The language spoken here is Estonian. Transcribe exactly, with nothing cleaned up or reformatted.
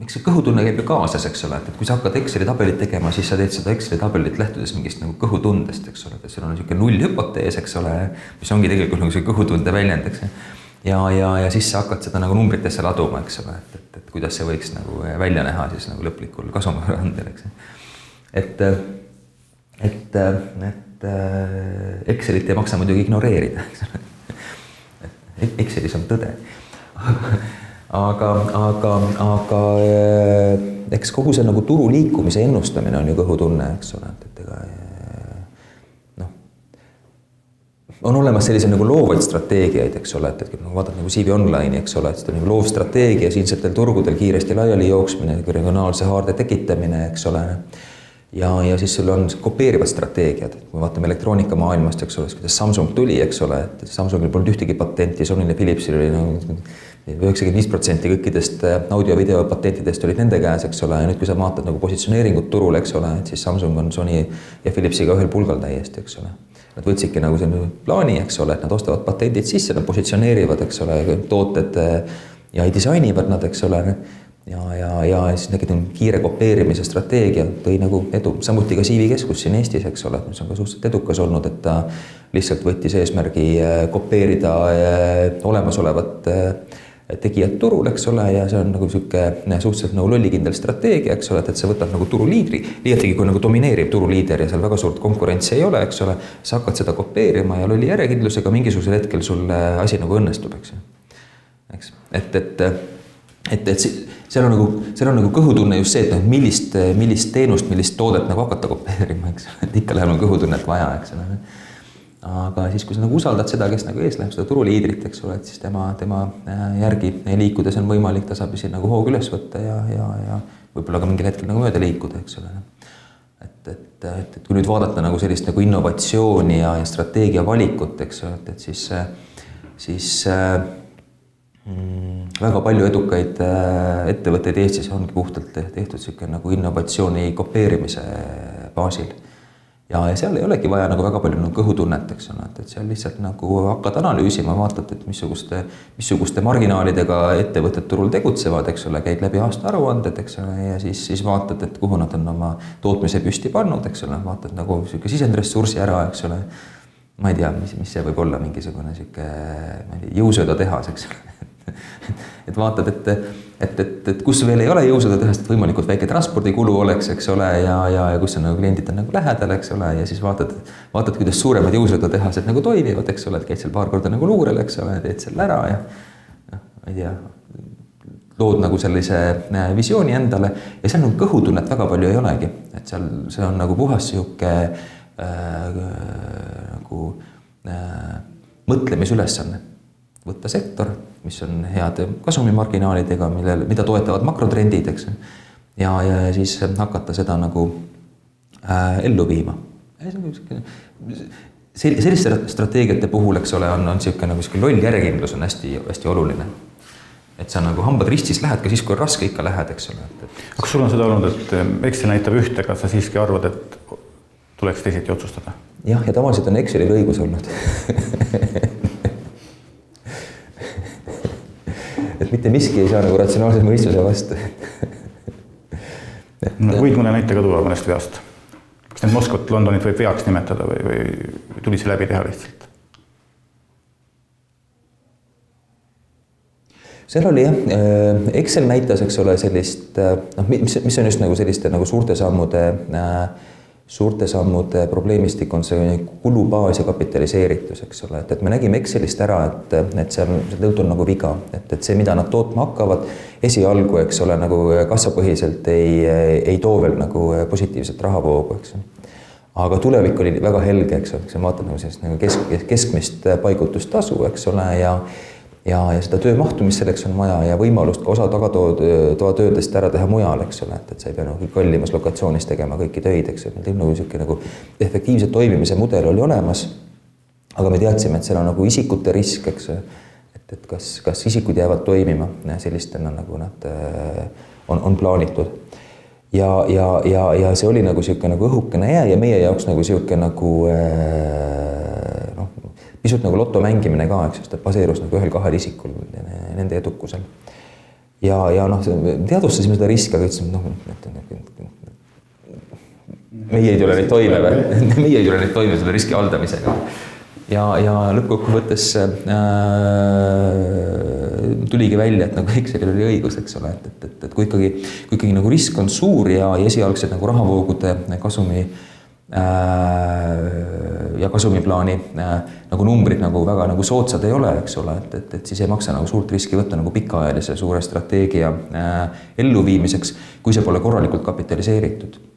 miks see kõhutunne käib ju kaasas, eks ole, et kui sa hakkad Exceli tabelit tegema, siis sa teed seda Exceli tabelit lähtudes mingist nagu kõhutundest, eks ole, et seal on niisugune nullhüpotees, eks ole, mis ongi tegelikult nagu see kõhutunde väljend, eks. Ja, ja, ja siis sa hakkad seda nagu numbritesse laduma, eks ole, et, et, et kuidas see võiks nagu välja näha siis nagu lõplikul kasumärandel, eks. Et, et, et Excelit ei maksa muidugi ignoreerida, eks ole. Excelis on tõde. Aga, aga, aga eks kogu see nagu turu liikumise ennustamine on ju kõhutunne, eks ole, et ega noh, on olemas sellise nagu loovaid strateegiaid, eks ole, et, et kui vaatad nagu C V Online'i, eks ole, et seda nagu loov strateegia siinsetel turgudel kiiresti laiali jooksmine, regionaalse haarde tekitamine, eks ole, ja, ja siis sul on kopeerivad strateegiad, et kui vaatame elektroonika maailmast, eks ole, kuidas Samsung tuli, eks ole, et Samsungil polnud ühtegi patenti, Sonyle Philipsil oli nagu üheksakümmend viis protsenti kõikidest audio-video patentidest olid nende käes, eks ole, ja nüüd kui sa vaatad nagu positsioneeringut turul, eks ole, et siis Samsung on Sony ja Philipsiga ühel pulgal täiesti, eks ole. Nad võtsidki nagu selline plaani, eks ole, et nad ostavad patendid sisse, nad positsioneerivad, eks ole, tooted ja ei disainivad nad, eks ole, ja, ja, ja siis nägid kiire kopeerimise strateegia tõi nagu edu. Samuti ka C V Keskus siin Eestis, eks ole, mis on ka suhteliselt edukas olnud, et ta lihtsalt võttis eesmärgi kopeerida olemasolevat tegijad turul, eks ole, ja see on nagu niisugune suhteliselt nagu lollikindel strateegia, eks ole, et sa võtad nagu turuliidri, liiatigi kui nagu domineerib turuliider ja seal väga suurt konkurentsi ei ole, eks ole, sa hakkad seda kopeerima ja lolli järjekindlusega mingisugusel hetkel sul asi nagu õnnestub, eks. Eks, et, et, et, et seal on nagu, seal on nagu kõhutunne just see, et millist, millist teenust, millist toodet nagu hakata kopeerima, eks, et ikka läheb nagu kõhutunnet vaja, eks ole. Aga siis, kui sa nagu usaldad seda, kes nagu ees läheb seda turuliidrit, eks ole, et siis tema, tema järgi liikudes on võimalik tasapisi nagu hoog üles võtta ja, ja, ja võib-olla ka mingil hetkel nagu mööda liikuda, eks ole. Et, et, et, et kui nüüd vaadata nagu sellist nagu innovatsiooni ja, ja strateegia valikut, eks ole, et, et siis, siis mm, väga palju edukaid ettevõtteid Eestis ongi puhtalt tehtud siuke nagu innovatsiooni kopeerimise baasil. Ja, ja seal ei olegi vaja nagu väga palju nagu kõhutunnet, eks ole, et seal lihtsalt nagu hakkad analüüsima, vaatad, et missuguste, missuguste marginaalidega ettevõtted turul tegutsevad, eks ole, käid läbi aasta aruanded, eks ole, ja siis, siis vaatad, et kuhu nad on oma tootmise püsti pannud, eks ole, vaatad nagu siuke sisendressursi ära, eks ole. Ma ei tea, mis, mis see võib olla mingisugune siuke jõusööda tehas, eks ole. Et vaatad, et, et, et, et kus veel ei ole jõusööda tehast, et võimalikult väike transpordikulu oleks, eks ole, ja, ja, ja kus on nagu kliendid on nagu lähedal, eks ole, ja siis vaatad, vaatad, kuidas suuremad jõusööda tehased nagu toimivad, eks ole, et käid seal paar korda nagu luurel, eks ole, teed seal ära ja noh, ma ei tea, lood nagu sellise visiooni endale ja seal nagu kõhutunnet väga palju ei olegi, et seal see on nagu puhas sihuke äh, nagu äh, mõtlemisülesanne. Võtta sektor, mis on head kasumimarginaalidega, millele, mida toetavad makrotrendid, eks, ja, ja siis hakata seda nagu äh, ellu viima. Selliste strateegiate puhul, eks ole, on, on siuke nagu loll järjekindlus on hästi, hästi oluline. Et sa nagu hambad ristis lähed, ka siis kui on raske ikka lähed, eks ole. Et... Aga sul on seda olnud, et Excel näitab ühte, kas sa siiski arvad, et tuleks teisiti otsustada? Jah, ja tavaliselt on Excelil õigus olnud. Et mitte miski ei saa nagu ratsionaalse mõistuse vastu. No, võid mõne näite ka tuua mõnest veast? Kas need Moskvat, Londonit võib veaks nimetada või, või tuli see läbi teha lihtsalt? Seal oli jah, Excel näitas, eks ole, sellist, no, mis, mis on just nagu selliste nagu suurte sammude suurte sammude probleemistik on see kulubaas ja kapitaliseeritus, eks ole, et, et me nägime Excelist ära, et, et seal tõlt on nagu viga, et, et see, mida nad tootma hakkavad, esialgu, eks ole, nagu kassapõhiselt ei, ei too veel nagu positiivset rahavoogu, eks. Aga tulevik oli väga helge, eks ole, see vaatad nagu sellist nagu kesk, keskmist paigutustasu, eks ole, ja Ja, ja seda töömahtu, mis selleks on vaja ja võimalust ka osa tagatoa töödest ära teha mujal, eks ole, et, et sa ei pea nagu kallimas lokatsioonis tegema kõiki töid, eks ole, meil nagu selline nagu efektiivse toimimise mudel oli olemas, aga me teadsime, et seal on nagu isikute risk, eks, et, et kas, kas isikud jäävad toimima sellistena, nagu nad on, on plaanitud. Ja, ja, ja, ja see oli nagu selline nagu õhukene jää ja meie jaoks nagu selline nagu noh, pisut nagu loto mängimine ka, eks, sest baseerus nagu ühel kahel isikul nende edukusel. ja, ja noh, teadvustasime seda riski, aga ütlesime, noh, meie ei tule neid toime, meie ei tule neid toime selle riski haldamisega. Ja, ja lõppkokkuvõttes äh, tuligi välja, et nagu Excelil oli õigus, eks ole, et, et, et, et kui ikkagi, kui ikkagi nagu risk on suur ja, ja esialgsed nagu rahavoogude kasumi äh, ja kasumiplaani äh, nagu numbrid nagu väga nagu sootsad ei ole, eks ole, et, et, et siis ei maksa nagu suurt riski võtta nagu pikaajalise suure strateegia äh, elluviimiseks, kui see pole korralikult kapitaliseeritud.